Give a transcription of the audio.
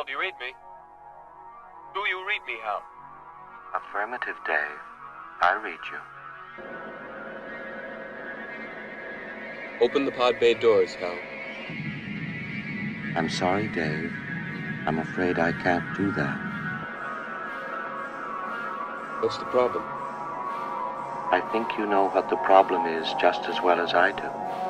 do you read me? Do you read me, Hal? Affirmative, Dave. I read you. Open the pod bay doors, Hal. I'm sorry, Dave. I'm afraid I can't do that. What's the problem? I think you know what the problem is just as well as I do.